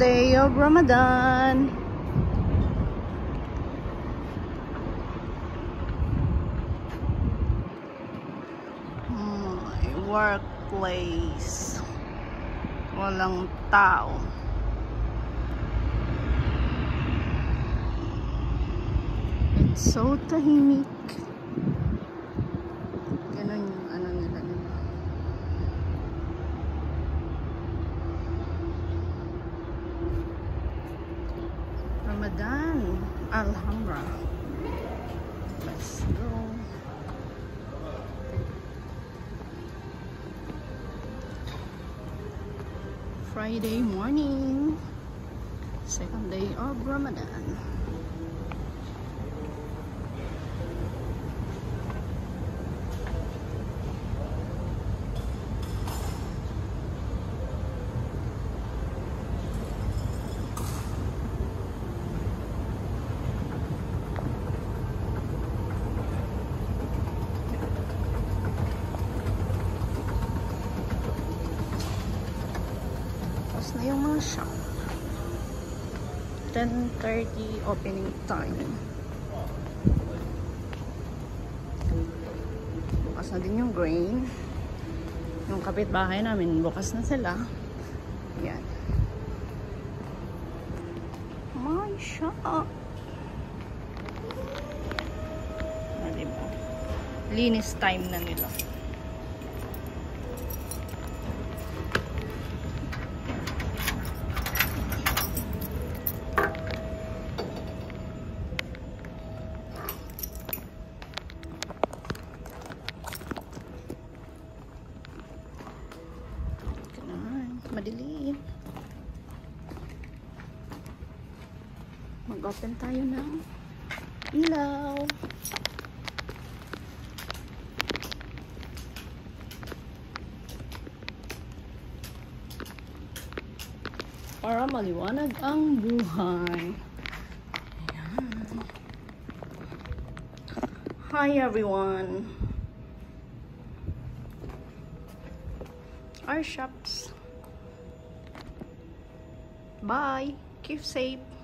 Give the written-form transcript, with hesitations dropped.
day of Ramadan. My workplace. Walang tao. It's so tahimik. Ganun yung ano nila. Ramadan. Alhamdulillah. Let's go. Friday morning. Second day of Ramadan. Na yung mga shop. 10:30 opening time. Bukas na din yung grain. Yung kapitbahay namin, bukas na sila. Yan. My shop. Diba? Linis time na nila. Madilim. Mag-open tayo ng ilaw. Para maliwanag ang buhay. Ayan. Hi everyone. Our shops. Bye. Keep safe.